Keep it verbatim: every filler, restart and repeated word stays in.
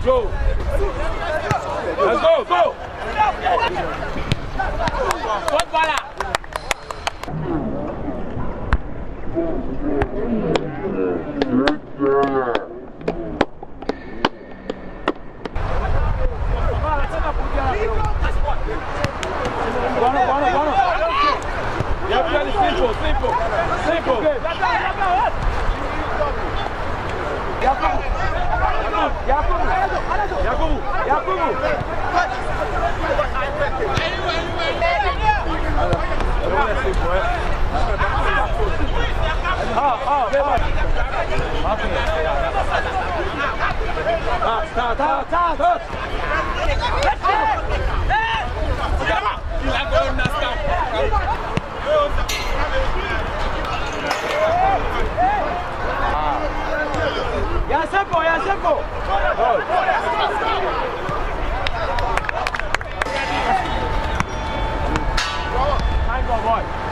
Go. Let's go, go. Good ball. Buono, buono, buono. Yeah, really simple, simple, simple. Yakubu, Yakubu, Yakubu, Yakubu. Ah, ah, vem mais. Tá, tá, tá, tá. Ya seco, ya seco. Time go, boy.